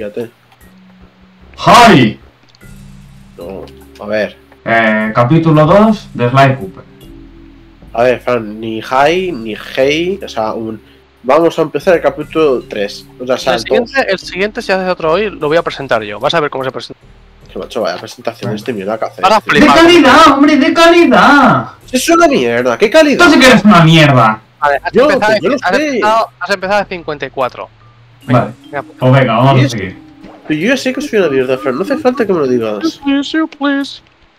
Fíjate. ¡Hi! No, a ver. Capítulo 2 de Sly Cooper. A ver, Fran, ni Hi, ni Hey, o sea, vamos a empezar el capítulo 3. O sea, el siguiente, si haces otro hoy, lo voy a presentar yo. Vas a ver cómo se presenta. Que macho, vaya presentación de este mierda que hace. Vas a ¡De flipar. calidad, hombre! ¡De calidad! Es una mierda, ¿qué calidad? Tú sí que eres una mierda. Vale, Yo lo sé. has empezado a 54. Vale. Venga. Pues venga, vamos a ¿Y seguir. Pero yo ya sé que soy una mierda, Fran, no hace falta que me lo digas. Please.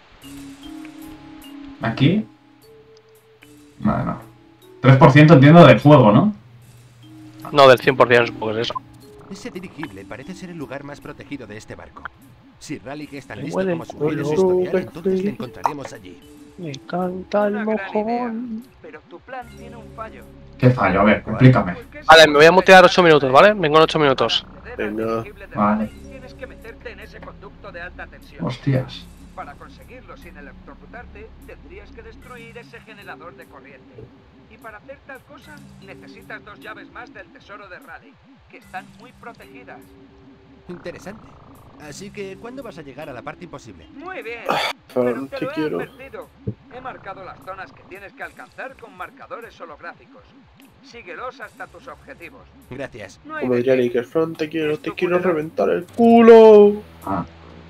Aquí. Vale, no. 3% entiendo del juego, ¿no? No, del 100% supongo que es eso. Ese dirigible parece ser el lugar más protegido de este barco. Si Raleigh es tan Me listo huele como el su líder culo, historial, entonces le encontraremos allí. Me encanta el Una gran idea, mojón. pero tu plan tiene un fallo. ¿Qué fallo? A ver, explícame. Vale, me voy a mutear 8 minutos, ¿vale? Vengo en 8 minutos. Venga. Vale. Tienes que meterte en ese conducto de alta tensión. Hostias. Para conseguirlo sin electrocutarte, tendrías que destruir ese generador de corriente. Y para hacer tal cosa, necesitas 2 llaves más del tesoro de Raleigh, que están muy protegidas. Interesante. Así que, ¿cuándo vas a llegar a la parte imposible? Muy bien, Fran, pero te te lo he quiero. advertido. He marcado las zonas que tienes que alcanzar con marcadores holográficos. Síguelos hasta tus objetivos. Gracias. No hay Como de diría qué. Nicker, Fran, te quiero reventar el culo. Ah.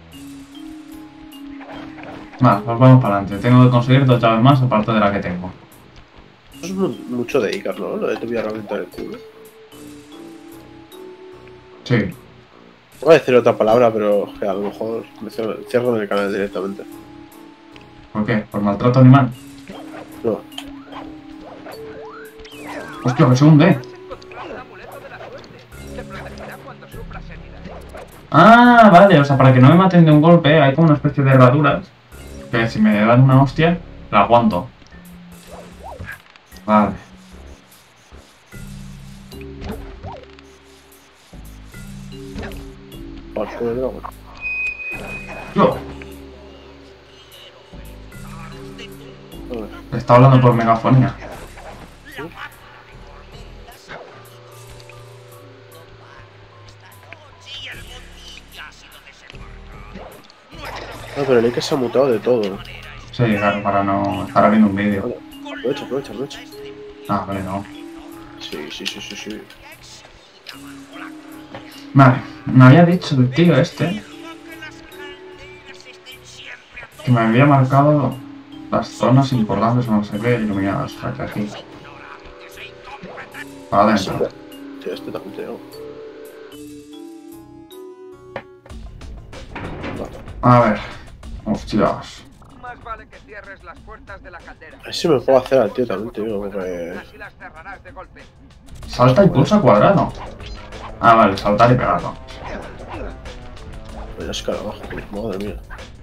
Vale, pues vamos para adelante. Tengo que conseguir 2 llaves más aparte de la que tengo. Eso es mucho de Icar, ¿no? Lo de te voy a reventar el culo. Sí. Voy a decir otra palabra, pero que a lo mejor me cierran el canal directamente. ¿Por qué? ¿Por maltrato animal? No. Hostia, que se hunde. Has encontrado el amuleto de la suerte. Te protegerá cuando sufras heridas. Ah, vale, o sea, para que no me maten de un golpe hay como una especie de herraduras que si me dan una hostia, la aguanto. Vale. Barco de dragón. Yo. Joder. Está hablando por megafonía. No, pero el Icar se ha mutado de todo. Sí, claro, para no estar viendo un vídeo. Vale. Aprovecha. Ah, vale, no. Sí. Vale, me había dicho el tío este que me había marcado las zonas importantes, no sé qué, iluminadas. O sea, que aquí. Para adentro. Tío, este también te digo. A ver. Hostias. Más vale que cierres las puertas de la caldera. A ver si me puedo hacer al tío también, te digo, porque... Así las cerrarás de golpe. Salta y pulsa cuadrado. Ah, vale, saltar y pegarlo. Voy a escalar abajo, madre mía.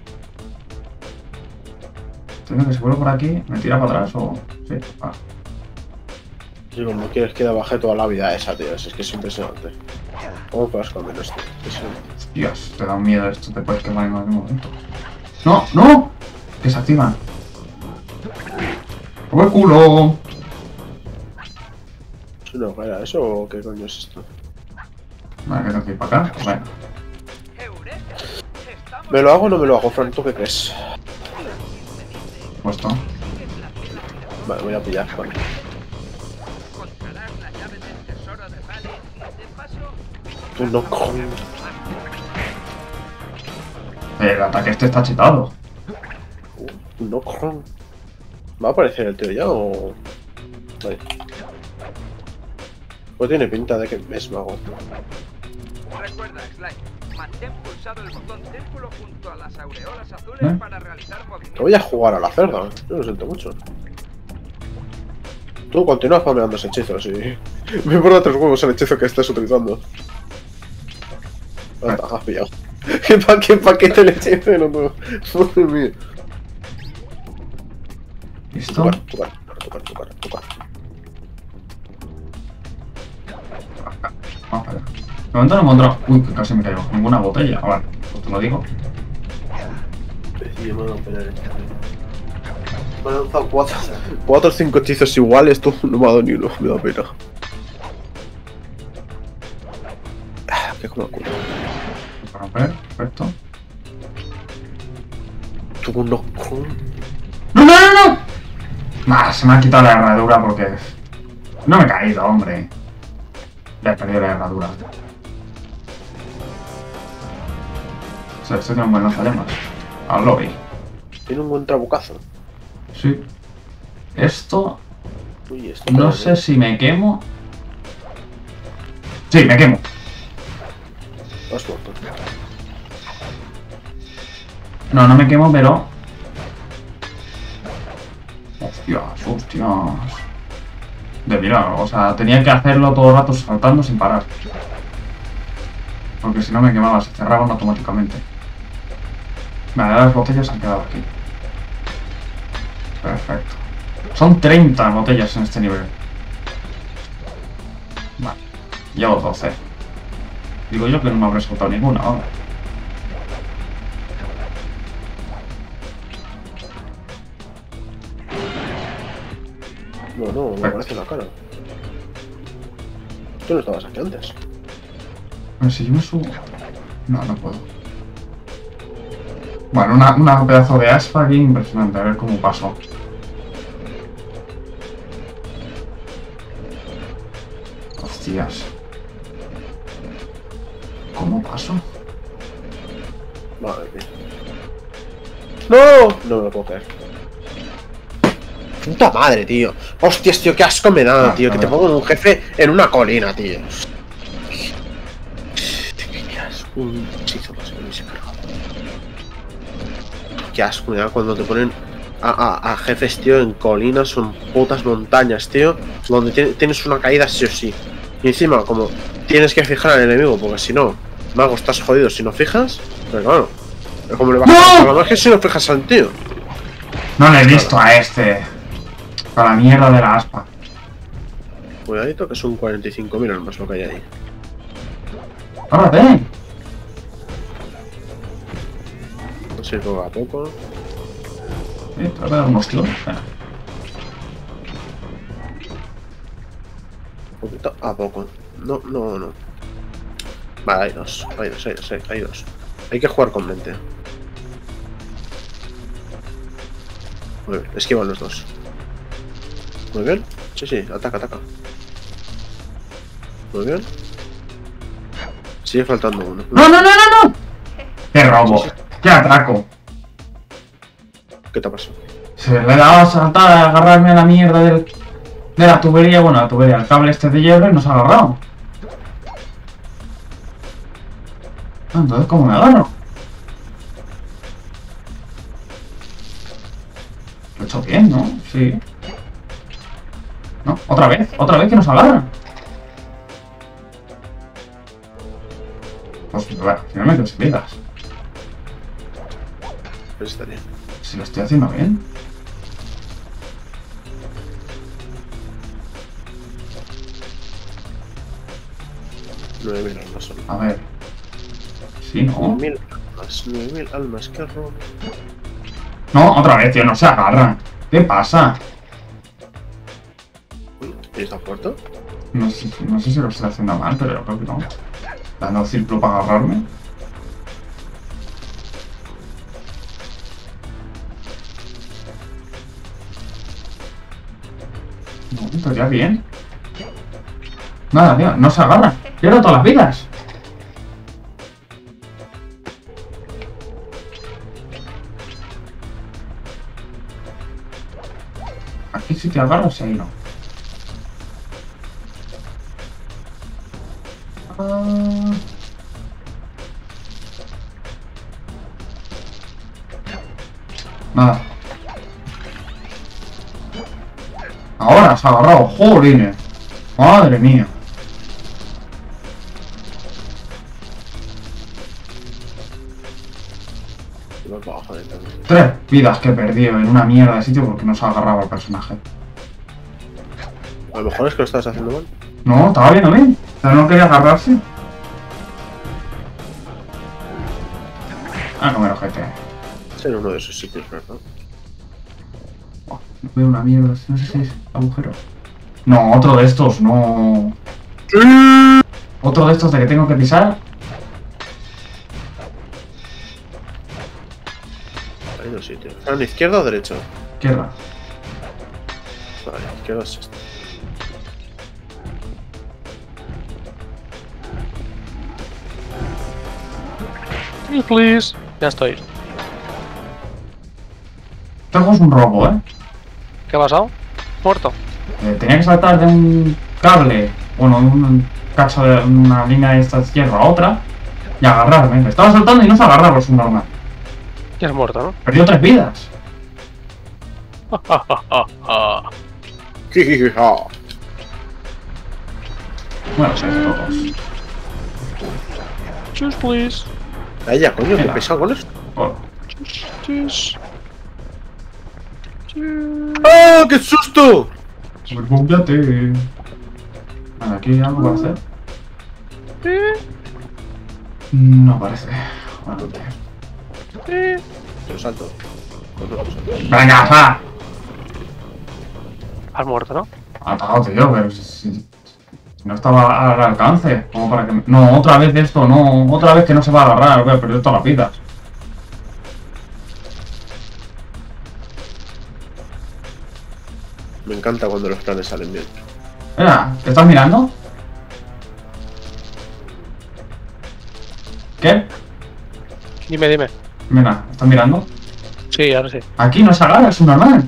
Tengo que si vuelvo por aquí, ¿me tira para atrás o...? Sí, vale. Si como quieres que baje toda la vida esa, tío, es que es impresionante. ¿Cómo puedes comer esto? Dios, te da un miedo esto, te puedes quemar en algún momento. ¡No! ¡No! Que se activan. ¡Por el culo! ¿Es una hoguera eso o qué coño es esto? Vale, que tengo que ir para acá. Bueno, ¡Eureka! Estamos ¿Me lo hago o no me lo hago, Fran? ¿Tú qué crees? puesto. Vale, voy a pillar, vale. encontrarás la llave del tesoro de Raleigh y de paso Tú no coño. El ataque este está chetado. No coño. ¿Va a aparecer el tío ya o...? Vale. Pues tiene pinta de que es mago. recuerda, Sly, mantén pulsado el botón círculo junto a las aureolas azules ¿Eh? para realizar movimientos. Que voy a jugar a la cerda, yo lo siento mucho. Tú continúas spameando ese hechizo, sí. Me importa 3 huevos el hechizo que estés utilizando. Ah, te has pillado. ¿Qué paquete el hechizo? No, no. Madre mía. ¿Listo? Tocar. Vamos para allá. De momento no he encontrado... Uy, que casi me caigo. Ninguna botella. Vale, pues te lo digo. Me han lanzado 4 o 5 hechizos iguales, tú no me ha dado ni uno, me da pena. Ah, qué culo. para romper, perfecto. Tú no. ¡No, no, no, no! Nah, se me ha quitado la herradura porque... No me he caído, hombre. Ya he perdido la herradura. O sea, esto tiene un buen lanzallamas. Al lobby. Tiene un buen trabucazo. Sí. Esto... Uy, esto No parece- sé si me quemo. Sí, me quemo. Has muerto. No, no me quemo, pero... Hostias, hostias. De milagro, o sea, tenía que hacerlo todo el rato saltando sin parar. Porque si no me quemaba, se cerraban automáticamente. Vale, las botellas han quedado aquí. Perfecto. Son 30 botellas en este nivel. Vale, llevo 12. Digo yo que no me habré soltado ninguna, vamos. No, me parece la cara. Tú no estabas aquí antes. A ver si yo me subo. No, no puedo. Bueno, una pedazo de aspa aquí impresionante. A ver cómo pasó. Hostias. ¿Cómo pasó? Madre mía. ¡No! No me lo puedo creer. Puta madre, tío. Hostias, tío, qué asco me da, tío. Que te pongan un jefe en una colina, tío. Un hechizo más que me se carga. Qué asco me da cuando te ponen a jefes, tío, en colinas o en putas montañas, tío. Donde tienes una caída sí o sí. Y encima, como tienes que fijar al enemigo, porque si no, mago, estás jodido si no fijas. Pero claro, es como le vas a la magia si no fijas al tío. No le he visto a este. A la mierda de la aspa. Cuidadito que son 45.000 almas lo que hay ahí. ¡Ahora ven! Así poco a poco. Te voy a dar unos tiros. Venga. Poquito a poco. No. Vale, hay dos. Hay que jugar con mente. Muy bien, esquivan los dos. Muy bien. Sí, ataca. Muy bien. Sigue faltando uno. ¡No! ¡Qué robo! Sí. ¡Qué atraco! ¿Qué te pasó? Se le daba a saltar a agarrarme a la mierda de la tubería. Bueno, la tubería, el cable este de hierro y nos ha agarrado. Ah, entonces, ¿cómo me agarro? Lo he hecho bien, ¿no? Sí. No, otra vez que nos agarran. Pues bueno, finalmente sin vidas. Pues estaría. Si lo estoy haciendo bien. $9.000 almas solo. A ver. Sí, ¿no? 9.000 almas, qué robo. No, otra vez, tío, no se agarran. ¿Qué pasa? ¿Y está muerto? No sé si lo estoy haciendo mal, pero yo creo que no. Dando círculo para agarrarme. No, estaría bien. Nada, tío, no se agarra. Pierdo todas las vidas. Aquí sí te agarras y ahí no. Nada. Ahora se ha agarrado, jolines. Madre mía. Vamos para abajo de 3 vidas que he perdido en una mierda de sitio porque no se agarraba el personaje. A lo mejor es que lo estabas haciendo mal. No, estaba viendo bien. Pero no quería agarrarse. Ah, comer ojete. Es en uno de esos sitios, ¿verdad? No veo una mierda. No sé si es agujero. No, otro de estos, no. Otro de estos de que tengo que pisar. Hay dos sitios. ¿Fran, izquierda o derecha? Izquierda. Vale, izquierda es esta. Please. Ya estoy. Este juego es un robo, ¿eh? ¿Qué ha pasado? Muerto. Tenía que saltar de un cable, bueno, un cacho de una línea de esta izquierda a otra y agarrarme. Me estaba saltando y no se agarraba, es un normal. Ya es muerto, ¿no? Perdió 3 vidas. Jijijija. Bueno, 6 todos. Choose, please. Ya, coño, qué Venga. pesado con esto. Oh, Choose. ¡Oh, qué susto! recúmpiate. Vale, aquí hay algo para hacer. No parece. Bueno, Lo salto. ¡Venga, va! Has muerto, ¿no? Atado, tío, pero si no estaba al alcance. Como para que... No, otra vez esto, no. Otra vez que no se va a agarrar. Voy a perder toda la vida. Me encanta cuando los planes salen bien. Mira, ¿te estás mirando? ¿Qué? Dime, dime. Mira, ¿estás mirando? Sí, ahora sí. Aquí no se agarra, es un normal.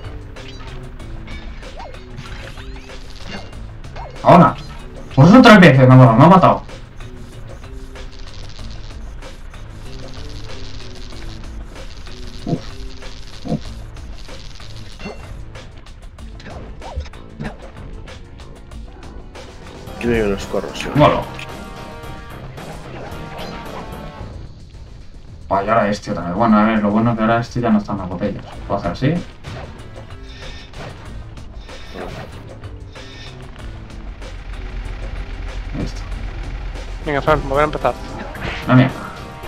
Ahora. Por eso 3 veces me ha matado. Uf. Uf. Aquí no hay unos corros. Bueno. Vaya, ahora este otra vez. Bueno, a ver, lo bueno es que ahora este ya no está en las botellas. Puedo hacer así. Listo. Venga, Fran, volver a empezar. La mierda.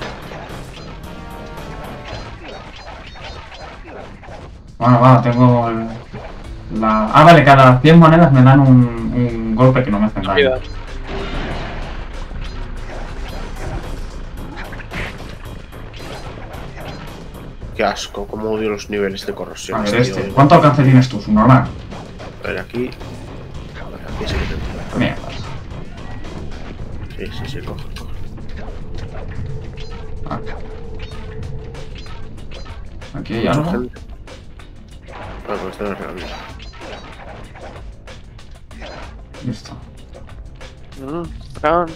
Bueno, va, tengo la... Ah, vale, cada 100 monedas me dan un golpe que no me hacen daño. Cuidado. Qué asco, cómo odio los niveles de corrosión. A ver, tío. este. ¿Cuánto alcance tienes tú? ¿Su normal? A ver, aquí. A ver, aquí sí que tengo. Mierda. Sí, coge. Ah. Aquí hay algo. Gente. Ah, pues está en el regalo. Listo. Fran,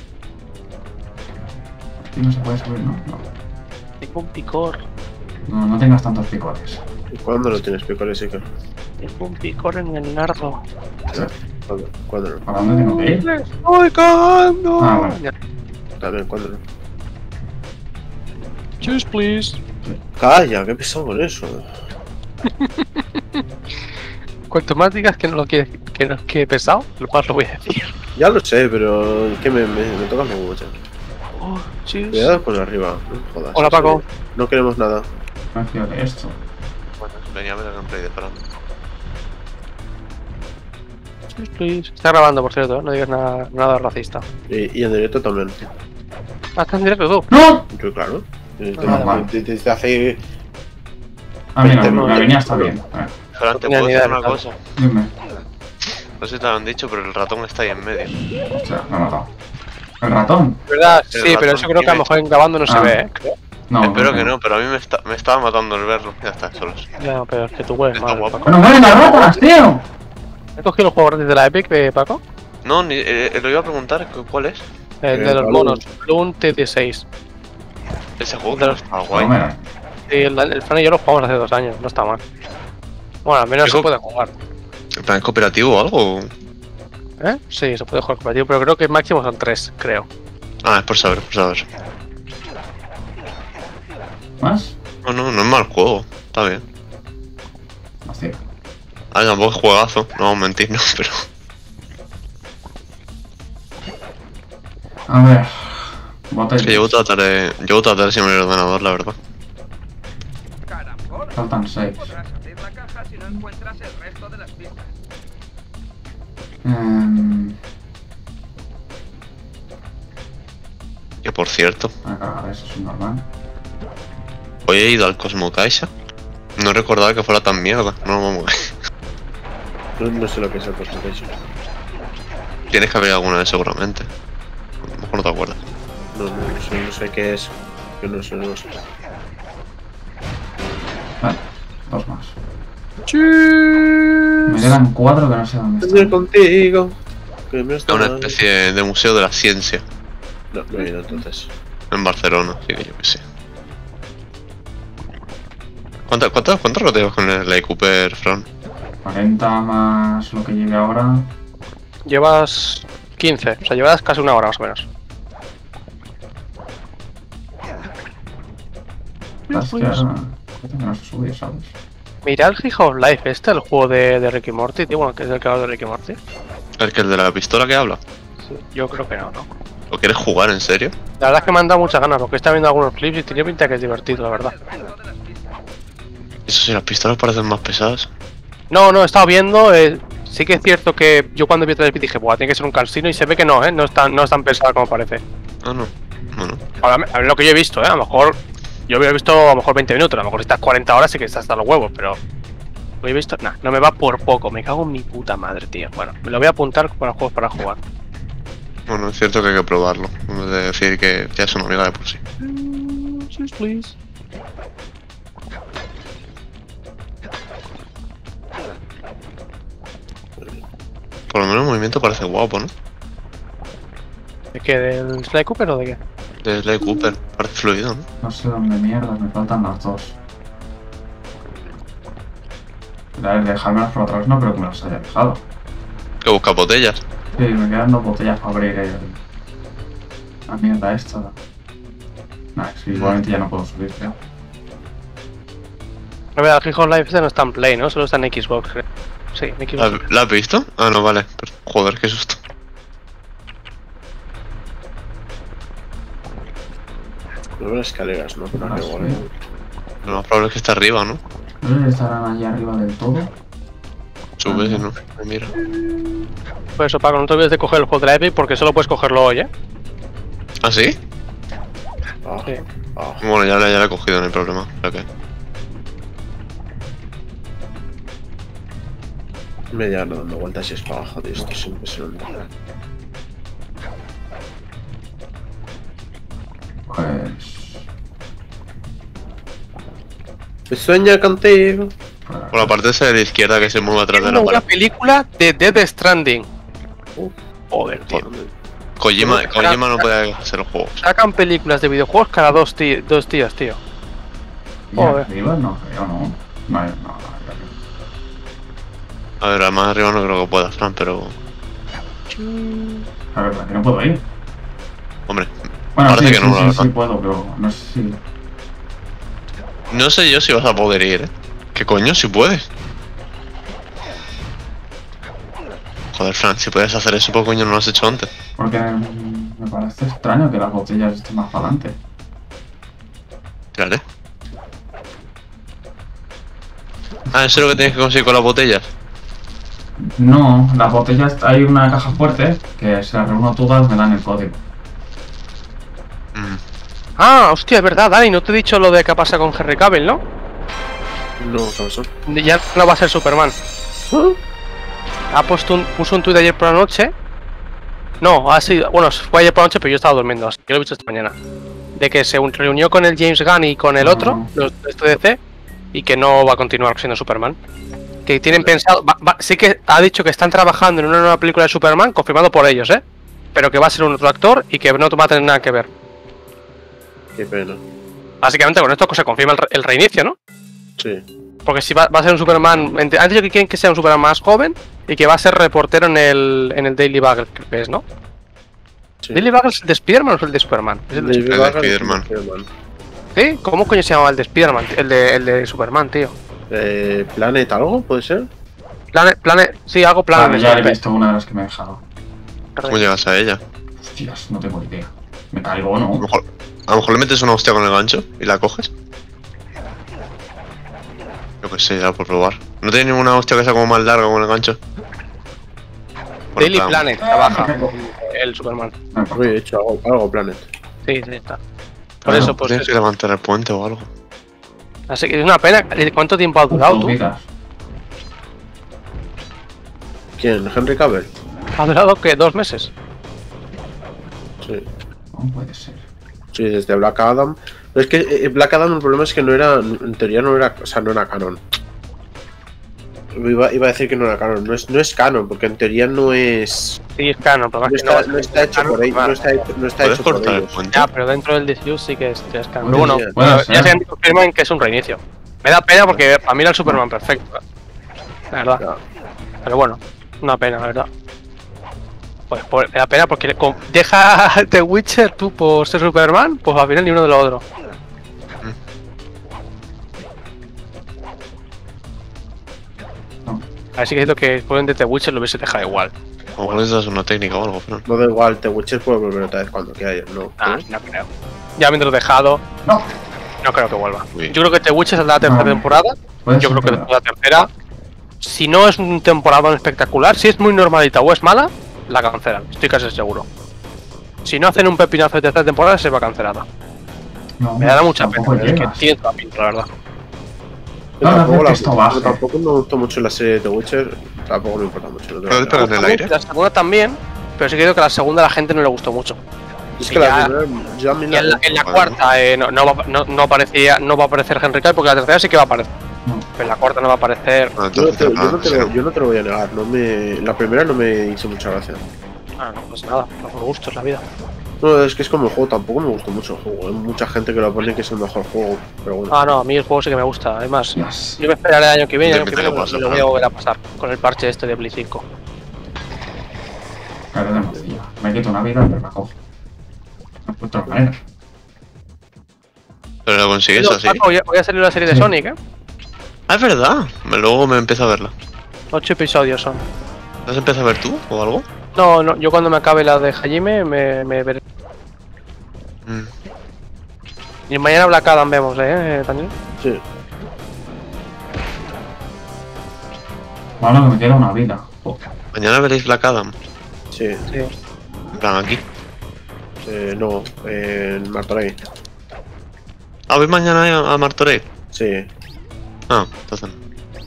Aquí no se puede subir, ¿no? No. tengo un picor. No, no tengas tantos picores. ¿Y cuándo lo tienes, picores, Iker? Tengo un picor en el nardo. ¿Cuándo no? ¿Para dónde tengo que ir? ¡Me estoy cagando! Ah, bueno. Ya. También, ¿cuándo no? Choose, please. Calla, qué pesado con eso. Cuanto más digas que no lo quieres, que pesado, lo más lo voy a decir. Ya lo sé, pero es que me toca mi mucho. Oh, choose. Cuidado con arriba, no jodas. Hola, Paco. No queremos nada. Me fío de esto. Bueno, venía a ver el gameplay de Fran. Choose, please. Está grabando, por cierto, ¿eh? No digas nada racista. Y en directo también. Ah, estás en directo tú. ¡No! Yo, claro. Normal. Desde hace. Ah, mira, 20 la avenida está bien. A ver, Fran, te tenía puedo ni decir idea una de cosa. dime. No sé si te lo han dicho, pero el ratón está ahí en medio. O sea, me ha matado. ¿El ratón? ¿Verdad? El Sí, pero ratón eso creo que a lo tiene- mejor en grabando no se Ah. ve, ¿eh? No. Espero que no, pero a mí me estaba matando el verlo. Ya está, solos. Ya, pero es que tú hueles Está mal, guapo. Paco. ¡Pero mueren las ratas, tío! ¿Has cogido los juegos gratis de la Epic, Paco? No, ni, lo iba a preguntar, ¿cuál es? El de los Balloon. monos, Bloom TT6. Ese juego que no está No, guay. mira. Sí, el Fran y yo lo jugamos hace 2 años, no está mal. Bueno, al menos se Digo- puede jugar. ¿En plan cooperativo o algo? ¿Eh? Sí, se puede jugar cooperativo, pero creo que máximo son 3, creo. Ah, es por saber, por saber. ¿Más? No es mal juego. Está bien. Así. Ah, tampoco es juegazo. No vamos a mentir, no, pero... A ver. Es Botellas. que llevo toda la tarde sin el ordenador, la verdad. Carambola. Faltan 6. No podrás abrir la caja si no encuentras el resto de las pistas. Que por cierto, Voy a cargar eso, es normal. hoy he ido al Cosmo Caixa No recordaba que fuera tan mierda. No, vamos. No sé lo que es el PlayStation. Tienes que haber alguna vez seguramente. A lo mejor no te acuerdas. No sé qué es. Yo no sé. Vale, 2 más. Me quedan 4 que no sé dónde Estoy están. contigo. Que me Es una especie de museo de la ciencia No he ido entonces. en Barcelona, así que yo qué sé. ¿Cuántos rodeos con el Sly Cooper, Fran? 40 más lo que lleve ahora. Llevas 15, o sea, llevas casi una hora más o menos. Es que ahora no sé subir, ¿sabes? Mira el High of Life, el juego de Ricky Morty, tío, bueno, que es el creador de Ricky Morty. ¿El de la pistola que habla? Sí, yo creo que no. ¿Lo quieres jugar en serio? La verdad es que me han dado muchas ganas, porque está viendo algunos clips y tenía pinta que es divertido, la verdad. Eso sí, las pistolas parecen más pesadas. No, he estado viendo, sí que es cierto que yo cuando vi el dije, buah, tiene que ser un casino y se ve que no, no es tan pesada como parece. Ah, no. Bueno. A ver lo que yo he visto, a lo mejor, yo había visto a lo mejor 20 minutos, a lo mejor si estás 40 horas sí que estás hasta los huevos, pero... Lo he visto, nah, no me va por poco, me cago en mi puta madre, tío. Bueno, me lo voy a apuntar para juegos para jugar. Bueno, es cierto que hay que probarlo. En vez de decir que ya es una amiga de por sí. Please. Por lo menos el movimiento parece guapo, ¿no? ¿De qué? ¿Del Sly Cooper o de qué? De Sly Cooper, parece fluido, ¿no? No sé dónde mierda, me faltan las 2. A ver, dejármelas por otra vez no creo que me las haya dejado. Que busca botellas. Sí, me quedan 2 botellas para abrir la mierda esta. Nah, es que igualmente ya no puedo subir, creo. A ver, el High of Life no está en Play, ¿no? Solo está en Xbox, creo. Sí, en Xbox. ¿La has visto? Ah, no, vale. Pero, joder, qué susto. No veo escaleras, ¿no? Pero Ah, que sí. igual. Lo más probable es que está arriba, ¿no? No sé si estarán allí arriba del todo. Sube, si no. Mira. Por eso, Paco, no te olvides de coger el juego de la Epic porque solo puedes cogerlo hoy, ¿eh? ¿Ah, sí? Ah, Sí. ah. Bueno, ya la he cogido, no hay problema. ¿Para qué? Media hora dando vueltas y es para abajo, tío. Esto es impresionante. Pues... Sueña contigo. Por la parte esa de la izquierda que se mueve atrás de la Una pared. película de Death Stranding. Joder, tío. Kojima no puede hacer los juegos. Sacan películas de videojuegos cada dos días, tío. ¿Y Joder. arriba? No creo, ¿no? Vale, no. A ver, más arriba no creo que pueda, Fran, pero... A ver, que no puedo ir. Hombre, Bueno, parece sí, que no, la sí, verdad. sí puedo, pero no sé si... No sé yo si vas a poder ir, ¿eh? ¿Qué coño? Si puedes. Joder, Fran, si puedes hacer eso, ¿por qué coño no lo has hecho antes? Porque me parece extraño que las botellas estén más para adelante. Tírale. Ah, ¿eso es lo que tienes que conseguir con las botellas? No, las botellas... Hay una caja fuerte que si las reúno todas me dan el código. Mm. Ah, hostia, es verdad, Dani, no te he dicho lo de qué pasa con Henry Cavill, ¿no? No, ¿qué pasó? Ya no va a ser Superman. Puso un tuit ayer por la noche. No, ha sido. Bueno, fue ayer por la noche, pero yo estaba durmiendo, así que lo he visto esta mañana. De que se reunió con el James Gunn y con el otro, los de DC, y que no va a continuar siendo Superman. Que tienen pensado. Sí que ha dicho que están trabajando en una nueva película de Superman, confirmado por ellos, ¿eh? Pero que va a ser un otro actor y que no va a tener nada que ver. Qué pena. Básicamente con esto se confirma el reinicio, ¿no? Sí. Porque si va a ser un Superman. Han dicho que quieren que sea un Superman más joven y que va a ser reportero en el Daily Bugle, creo que es, ¿no? Sí. ¿Daily Bugle es el de Spider-Man o es el de Superman? ¿Es el de David de Wagner y Spiderman. Spiderman. ¿Sí? ¿Cómo coño se llamaba el de Spider-Man? El de Superman, tío. ¿Planet algo? ¿Puede ser? Planet. Sí, hago Vale, Planet. ya he visto una de las que me he dejado. ¿Cómo llegas a ella? Hostias, no tengo idea. Me caigo, A lo ¿no? mejor le metes una hostia con el gancho y la coges. Yo qué sé, ya por probar. ¿No tiene ninguna hostia que sea como más larga con el gancho? Daily Bueno, Planet, me trabaja. caigo. El Superman. Uy, he hecho algo Planet. Sí, está. Por Bueno, eso, pues. tienes que levantar el puente o algo. Así que es una pena. ¿Cuánto tiempo ha durado tú? ¿Quién? ¿Henry Cavill? ¿Ha durado qué? 2 meses? Sí. No puede ser. Sí, desde Black Adam. Pero es que Black Adam el problema es que no era, en teoría no era, o sea, no era canon. Iba a decir que no era canon, no es canon, porque en teoría no es... Sí, es canon, pero No está hecho por ellos, no está ¿Puedes hecho por cortar el ellos. puente? Ya, pero dentro del DCU sí que es canon. Oye, Pero bueno, puede ya ser. se confirman que es un reinicio. Me da pena porque para mí era el Superman perfecto. La verdad. Ya. Pero bueno, una pena, la verdad. Pues me da pena porque deja The Witcher tú por ser Superman, pues al final ni uno de los otros. A ver si que es lo que pueden de The Witcher lo hubiese dejado igual. A lo mejor esa es una técnica o algo, pero... No da igual, The Witcher puede volver otra vez cuando quiera, no. Ah, no creo. Ya habiéndolo dejado, No. no creo que vuelva. Uy. Yo creo que The Witcher saldrá la tercera No. temporada. Puede Yo ser, creo que pero- después de la tercera, si no es una temporada espectacular, si es muy normalita o es mala, la cancelan. Estoy casi seguro. Si no hacen un pepinazo de tercera temporada, se va cancelada. No, Me da mucha pena, tampoco porque es que llegas. tiene toda la pinta, la verdad. No, que esto baje. Tampoco me gustó mucho la serie de The Witcher, tampoco me importa mucho. No te voy a Pero negar. espera, en el aire. La segunda también, pero sí creo que la segunda a la gente no le gustó mucho. Es y que la ya- primera, yo a mí Y en la Vale. cuarta no va a aparecer Henry Cavill, porque la tercera sí que va a aparecer. No. Pero en la cuarta no va a aparecer. No, yo no entonces te, yo no te cero. lo, yo no te lo voy a negar, la primera no me hizo mucha gracia. Ah, no, pues nada, por gusto es la vida. No, es que es como el juego, tampoco me gustó mucho el juego. Hay mucha gente que lo pone que es el mejor juego, pero bueno. Ah, no, a mí el juego sí que me gusta. Además, Dios. yo me esperaré el año que viene, Depende de lo que pase, lo voy a volver a pasar con el parche este de Play 5. Claro, de morcilla. Me quito una vida, pero la cojo. No de otra manera. Pero lo consigues No, así. Paco, voy a salir la serie de Sí. Sonic, ¿eh? Ah, es verdad. Luego me empiezo a verla. 8 episodios son. ¿Has empezado a ver tú o algo? No, yo cuando me acabe la de Hajime me veré. Mm. Y mañana Black Adam vemos, Daniel. Sí. Bueno, que me queda una vida. Oh, Mañana veréis Black Adam. Sí, Sí. En plan, aquí. no, en Martorell. Ah, ¿vais mañana a Martorell? Sí. Ah, entonces no.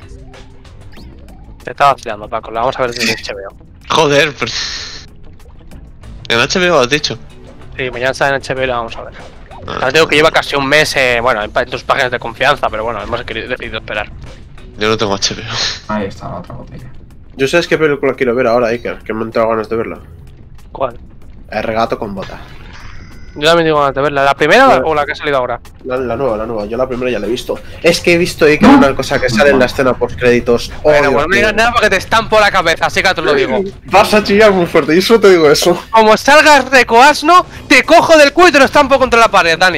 Te estaba vacilando, Paco. La vamos a ver desde HBO. Joder, pero... En HBO has dicho. Sí, mañana está en HBO y la vamos a ver. Ah, Ahora digo que lleva casi un mes, bueno, en tus páginas de confianza, pero bueno, hemos decidido esperar. yo no tengo HBO. ahí está la otra botella. Yo sabes qué película quiero ver ahora, Iker, que me han entrado ganas de verla. ¿Cuál? El regato con bota. Yo también digo ganas de verla. ¿La primera Bueno. o la que ha salido ahora? La nueva. Yo la primera ya la he visto. Es que he visto, Iker, una cosa que sale en la escena post créditos. Bueno, pues no digas nada porque te estampo la cabeza, así que te lo digo. Vas a chillar muy fuerte, y solo te digo eso. Como salgas de coasno, te cojo del culo y te lo estampo contra la pared, Dani.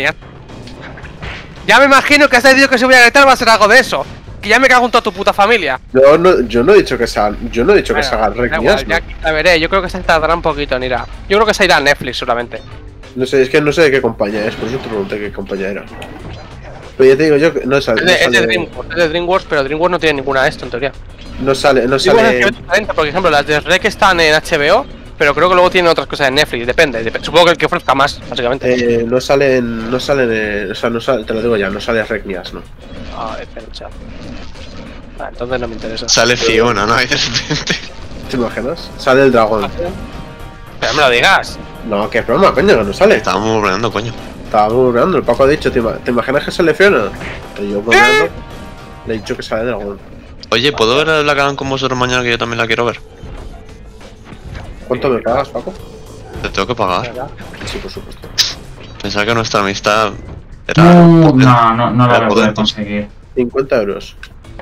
Ya me imagino que has decidido que si voy a gritar va a ser algo de eso. Que ya me cago en toda tu puta familia. Yo no he dicho que salga, que salga Da Rek ni igual, Asno. ya la veré. Yo creo que se tardará un poquito en ir a... Yo creo que se irá a Netflix seguramente. No sé, es que no sé de qué compañía es, por eso te pregunté qué compañía era. Pero ya te digo yo que no sale. Es de DreamWorks, pero DreamWorks no tiene ninguna de esto en teoría. No sale. DreamWorks es diferente, por ejemplo, las de Rek están en HBO, pero creo que luego tienen otras cosas en Netflix, depende. Supongo que el que ofrezca más, básicamente. No salen. O sea, no sale, te lo digo ya, no sale Rek ni Asno. Ah, espera, chat. Ah, entonces no me interesa. Sale Fiona, ¿no? Ahí de repente. ¿Te imaginas? Sale el dragón. Pero no me lo digas. No, que broma, coño, que no sale. Estábamos bromeando, coño. Estaba bromeando, el Paco ha dicho, ¿te imaginas que sale Fiona? Y yo bromeando, le he dicho que sale el dragón. Oye, ¿puedo ver el Black Adam con vosotros mañana, que yo también la quiero ver? ¿Cuánto me pagas, Paco? Te tengo que pagar. Sí, por supuesto. Pensaba que nuestra amistad era... No poder. la voy a Poder, poder entonces. conseguir. 50 euros.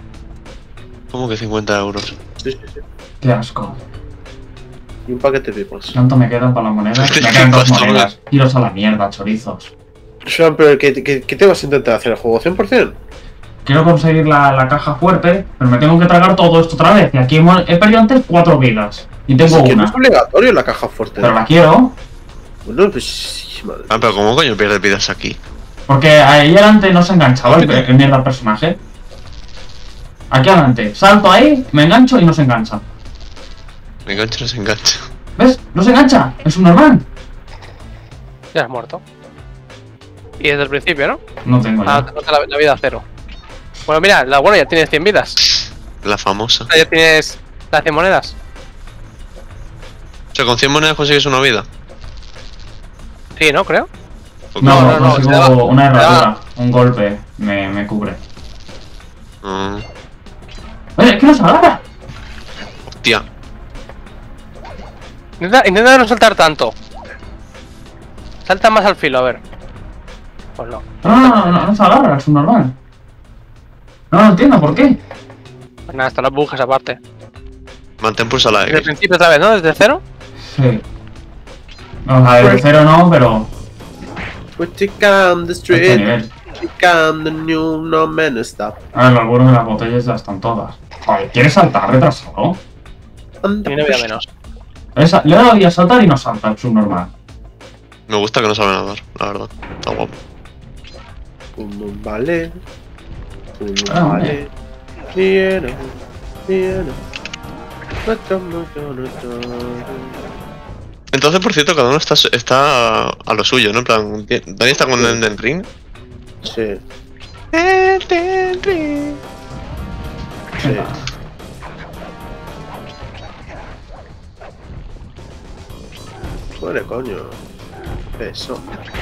¿Cómo que 50 euros? Sí. Qué asco. Y un paquete de pipos. ¿Cuánto me quedan para las monedas? Me quedan 2 monedas. Iros a la mierda, chorizos. Sean, pero ¿qué te vas a intentar hacer el juego? ¿100%? Quiero conseguir la caja fuerte, pero me tengo que tragar todo esto otra vez. Y aquí he perdido antes 4 vidas. Y tengo Es que no una. es obligatorio la caja fuerte. Pero la quiero. Bueno, pues sí, madre. Ah, pero ¿cómo coño pierdes vidas aquí? Porque ahí adelante no se enganchaba el mierda personaje. Aquí adelante. Salto ahí, me engancho y no se engancha. Me engancha, no se engancha. ¿Ves? No se engancha. Es un normal. Ya has muerto. Y desde el principio, ¿no? No tengo Ah, ya. te nota la vida a cero. Bueno, mira, la buena ya tienes 100 vidas. La famosa. Ya tienes las 100 monedas. O sea, con 100 monedas consigues una vida. Sí, ¿no? Creo. No, no, consigo te da- una te da- herradura. Un golpe me cubre. Ah, ¡Oye, que nos agarra! hostia. Intenta no saltar tanto. Salta más al filo, a ver. Pues no. No se agarra, es un normal. No lo entiendo, ¿por qué? Pues nada, están las bujas aparte. Mantén pulsa la Desde el X. principio otra vez, ¿no? Desde cero. Sí. O sea, desde cero no, pero... We take on the Este street, nivel. take on the new no man stop. A ver, los buenos de las botellas ya están todas. Joder, ¿quieres saltar retrasado? And Tiene una vida menos. Le he dado a saltar y no salta, es un normal. Me gusta que no sabe nadar, la verdad. Está guapo. Vale. Ah, Vale. Niero, niero. Entonces, por cierto, cada uno está a lo suyo, ¿no? En plan, Dani está con Elden Ring. Sí, Elden Ring. sí. Joder, coño. Eso.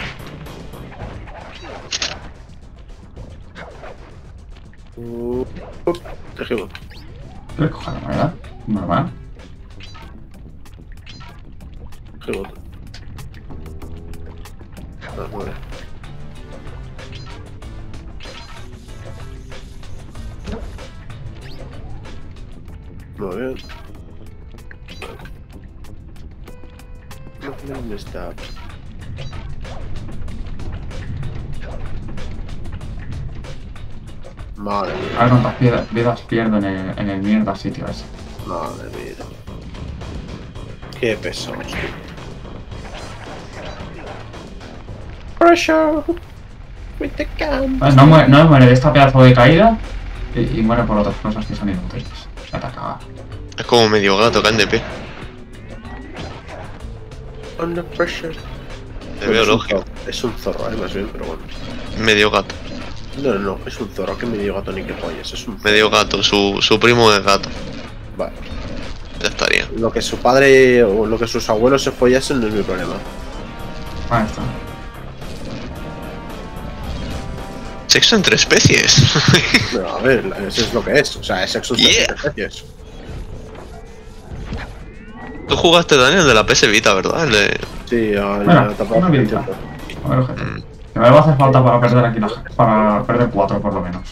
Tejido. ¿Quieres coger la moneda? Normal. Tejido. Vale. Muy bien. ¿Dónde está? Madre mía, A ver cuántas vidas pierdo en el mierda sitio ese. madre mía. Qué pesado, tío. Pressure with the gun. No muere de esta pedazo de caída y muere por otras cosas que son inútiles. Me atacaba. Es como medio gato, caen de pie. Under pressure. Te veo es un lógico. zorro, es un zorro, más bien, pero bueno. Medio gato. No, es un zorro, que medio gato ni que pollas, es un zorro. Medio gato. Su primo es gato. Vale. Ya estaría. Lo que su padre o lo que sus abuelos se follasen no es mi problema. Ahí está. Sexo entre especies. No, a ver, eso es lo que es. O sea, es sexo entre Yeah. especies. Tú jugaste, Daniel, de la PS Vita, ¿verdad? El de... Sí, Mira, tampoco una hace vidita. tiempo. A ver, ojete. Mm. Que me va a hacer falta para perder aquí para perder 4 por lo menos.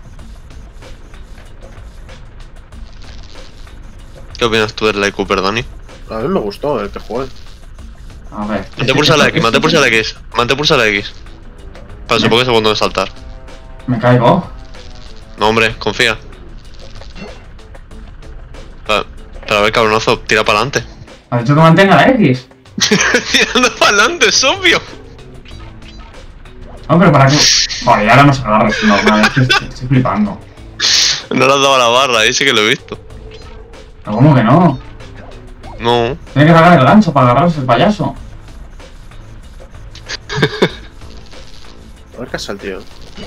¿Qué opinas tú del Light Cooper, Dani? A mí me gustó el que jugué. A ver. Mantén pulsa la X, mantén pulsa la X. Mantén pulsa la X. Para supongo que segundo de saltar. Me caigo. No, hombre, confía. Para ver, cabronazo, tira para adelante. ¿Has dicho que mantenga la X? Tirando para adelante, es obvio. Hombre, para que... Joder, ahora no se agarra, es normal, es que estoy flipando. No le has dado a la barra, ahí sí que lo he visto. Pero ¿cómo que no? No. Tiene que sacar el gancho para agarrarse el payaso. A ver qué has tío.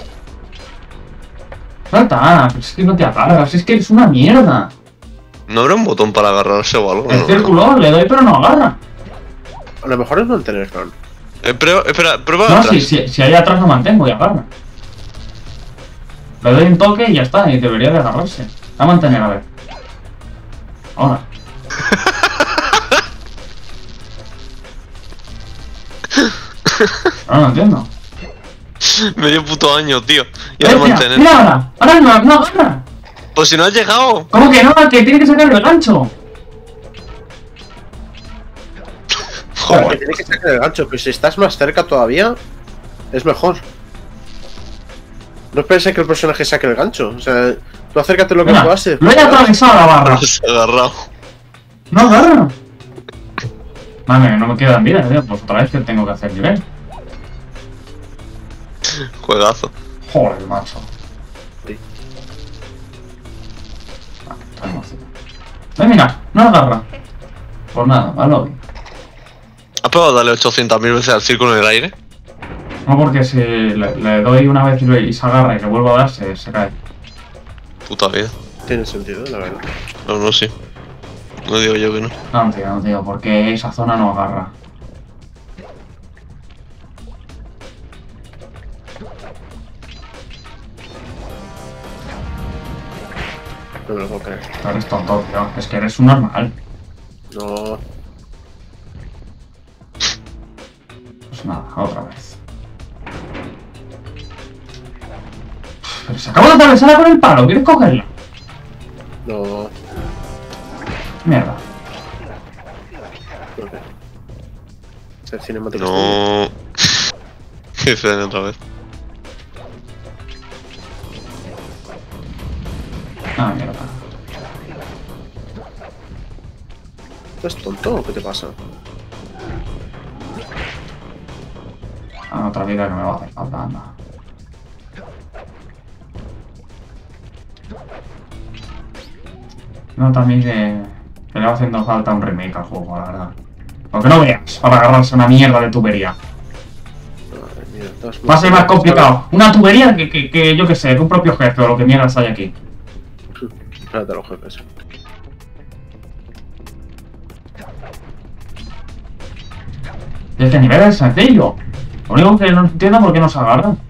Salta, pero es que no te agarras, es que eres una mierda. ¿No habrá un botón para agarrarse o algo? El No, círculo, le doy pero no agarra. A lo mejor es mantener fan. Pero, espera, prueba No, atrás. si ahí atrás no mantengo y agarra. Le doy un toque y ya está, y debería de agarrarse. A mantener, a ver. Ahora. No lo entiendo. Medio puto año, tío. Y Mira, ahora mantener. mira ahora. Ahora no agarra. Pues si no has llegado. ¿Cómo que no? Que tiene que sacar el gancho. Claro, que Joder. tienes que sacar el gancho, pero si estás más cerca todavía, es mejor. No esperes a que el personaje saque el gancho. O sea, tú acércate lo que Mira, puedas y lo he atravesado la barra. Has agarrado. No agarra. Mame, no me quedan vidas, tío. Pues otra vez que tengo que hacer nivel. Juegazo. Joder, macho. Sí. Está emocionado. Mira, no agarra. Pues nada, vale. ¿Has probado darle 800.000 veces al círculo en el aire? No, porque si le doy una vez y se agarra y le vuelvo a dar, se cae. puta vida. Tiene sentido, la verdad. No, no, sí. No digo yo que no. No, tío, porque esa zona no agarra. No me lo puedo creer. Eres tonto, tío. Es que eres un normal. No. Pues nada, otra vez. Pero se acaba de atravesarla con el palo. ¿Quieres cogerla? No. Mierda. Ok. Ser cinemática. No. Que se den otra vez. Ah, mierda. ¿Es tonto o qué te pasa? Ah, otra vida que me va a hacer falta, anda. No, también que le va haciendo falta un remake al juego, la verdad. Aunque no veas, para agarrarse una mierda de tubería. Madre mía, estás Va a ser más complicado. Una tubería que yo que sé, que un propio jefe o lo que mierdas hay aquí. Espérate los jefes. Y este nivel es sencillo. Lo único que no entiendo es por qué no se agarran.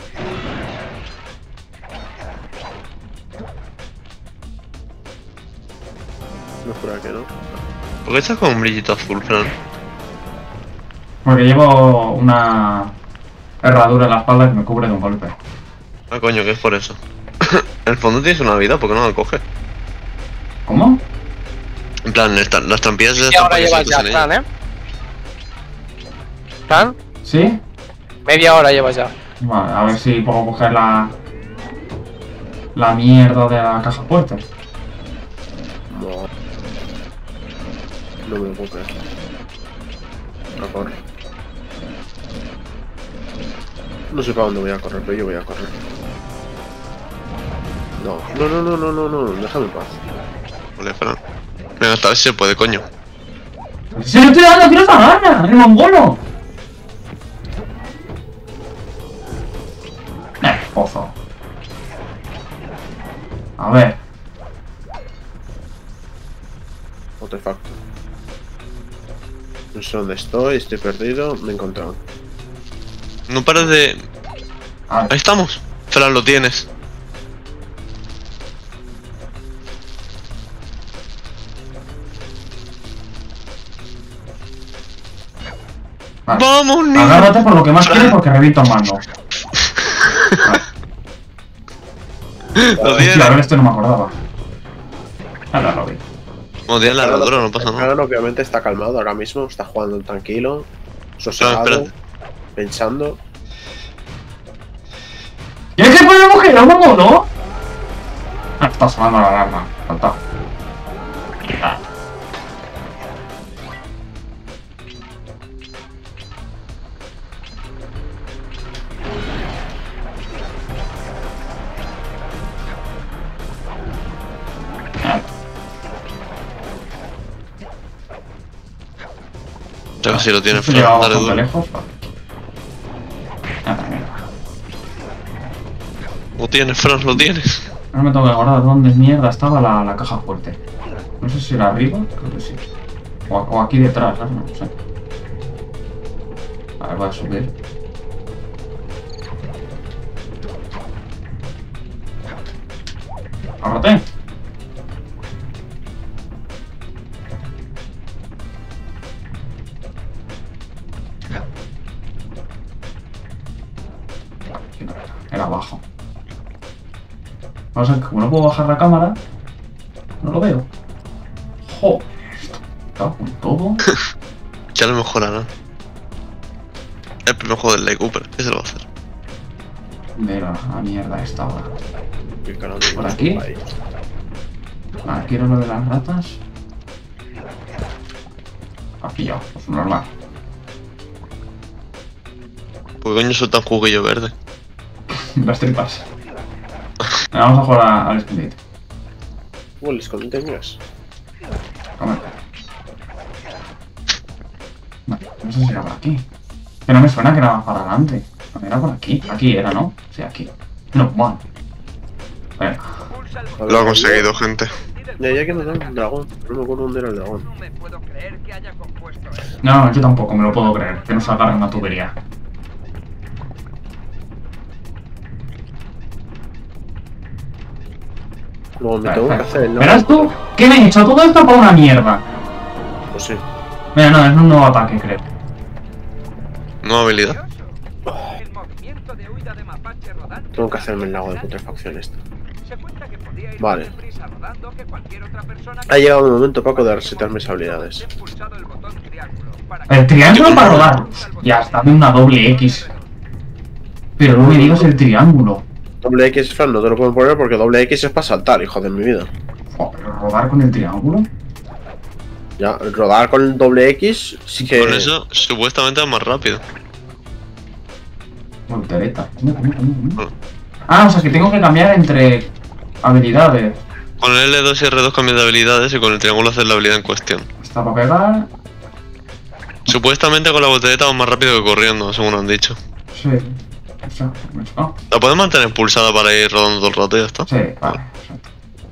No jura que no. ¿Por qué estás con un brillito azul, Fran? Porque llevo una herradura en la espalda que me cubre de un golpe. Ah, coño, que es por eso. En el fondo tienes una vida, ¿por qué no la coges? ¿Cómo? En plan, las trampillas de Y ahora llevas ya, Fran, ¿eh? Fran, ¿Sí? media hora llevas ya. Vale, a ver si puedo coger la mierda de la caja fuerte. No. No me lo puedo creer. No corre. No sé para dónde voy a correr, pero yo voy a correr. No, déjame en paz. Vale, Fran. Venga, esta vez se puede, coño. ¡Se le estoy dando! ¡Quiero esa gana! ¡El mongolo! Pozo. A ver. Artefacto. No sé dónde estoy perdido, me he encontrado. No pares de... A Ahí ver. estamos. Fran, lo tienes. Vale. ¡Vamos, niño! Agárrate por lo que más quieres porque reviento mando. Lo Hostia, a tienes. ver, esto no me acordaba. Ahora lo vi. Como tienes la herradura, no pasa nada. Fran obviamente está calmado ahora mismo, está jugando tranquilo, sosegado, espérate. pensando. ¿Quieres que ponga mujer a un mongolo? Ah, está sonando la alarma. Falta. Ah. Ya casi lo tienes, Esto Fran. llegaba Dale bastante duro. lejos. Vale. Ah, mierda. Lo tienes, Fran, lo tienes. Ahora me tengo que acordar dónde mierda estaba la caja fuerte. No sé si era arriba, creo que sí. O aquí detrás, ¿no? No sé. A ver, voy a subir. ¡Ábrate! Aquí no era abajo. Vamos a ver, como no puedo bajar la cámara, no lo veo. Joder, esto está con todo. Ya lo mejorarán. El primer juego del Lake Cooper, ¿qué se lo va a hacer? De la mierda esta ahora. ¿Qué carajo? ¿Por aquí? Ahí. Vale, quiero lo de las ratas. Has pillado, pues normal. ¿Por qué coño sueltan juguillo verde? Las tripas. Vamos a jugar al escondite. El escondite inglés. Cómete. Vale, no sé si era por aquí. Que no me suena que era más para adelante. No, era por aquí. Aquí era, ¿no? Sí, aquí. No, bueno. Venga. Pulsa el A botón. ver, Lo ha conseguido, gente. Ya que me da un dragón. No me acuerdo dónde era el dragón. No me puedo creer que haya compuesto eso. No, yo tampoco me lo puedo creer, que nos agarre una tubería. Luego me tengo que hacer el ¿Verás tú? ¿Qué me he hecho todo esto por una mierda? Pues sí. Mira, no, es un nuevo ataque, creo. Nueva habilidad. Curioso. El movimiento de huida de mapache rodante. Tengo que hacerme el lago de putrefacción este. Se cuenta que podía ir Vale. más deprisa rodando que cualquier otra persona. Ha llegado el momento, Paco, de resetar mis habilidades. He pulsado el botón triángulo para El triángulo para rodar. Ya está, de una doble X. Pero no me digas el triángulo. Doble X, Fran, no te lo puedo poner porque doble X es para saltar, hijo de mi vida. Joder, ¿rodar con el triángulo? Ya, rodar con el doble X sí que... Con eso, supuestamente es más rápido. Voltereta. ¿Cómo? Ah, o sea que tengo que cambiar entre habilidades. Con el L2 y R2 cambias de habilidades y con el triángulo haces la habilidad en cuestión. Está para pegar. Supuestamente con la voltereta vas más rápido que corriendo, según han dicho. Sí. O sea, me he chocado. La puedes mantener pulsada para ir rodando todo el rato y ya está. Sí, vale, exacto.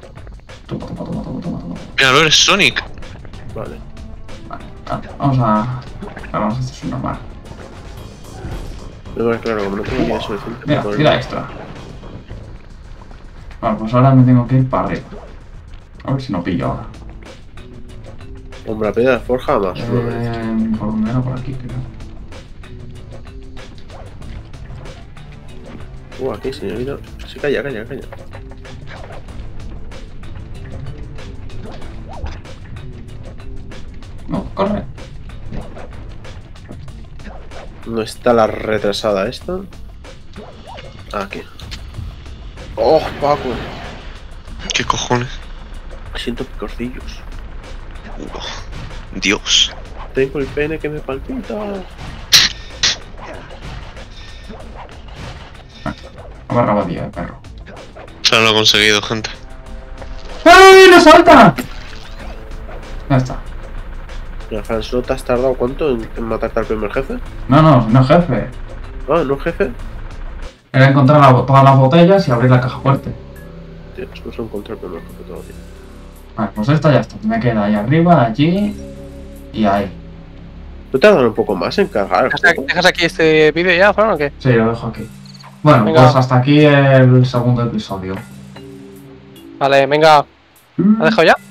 Toma. Mira, no eres Sonic. Vale. Vale, vamos a... Vamos, esto es un normal. Pero claro, como no tengo vida suficiente Mira, para tira extra. Vale, pues ahora me tengo que ir para arriba. A ver si no pillo ahora. Hombre, la piedra de forja más. Por donde era, por aquí, creo. Aquí, señorita. Sí, calla. No, corre. ¿Dónde está la retrasada esta? Aquí. ¡Oh, Paco! ¿Qué cojones? Siento picorcillos. Dios. Tengo el pene que me palpita. Vamos rabadilla de perro. Ya lo ha conseguido, gente. ¡Ay, no salta! Ya está. Mira, Fran, ¿solo te has tardado cuánto en matarte al primer jefe? No, jefe. Ah, ¿no, jefe? Era encontrar todas las botellas y abrir la caja fuerte. Tío, no se encontré el primer jefe todavía. Vale, pues esta ya está. Me queda ahí arriba, allí y ahí. ¿No tardan un poco más en cargar el juego? ¿Dejas aquí este vídeo ya, Fran, o qué? Sí, lo dejo aquí. Bueno, Venga. pues hasta aquí el segundo episodio. Vale, venga. ¿Has dejado ya?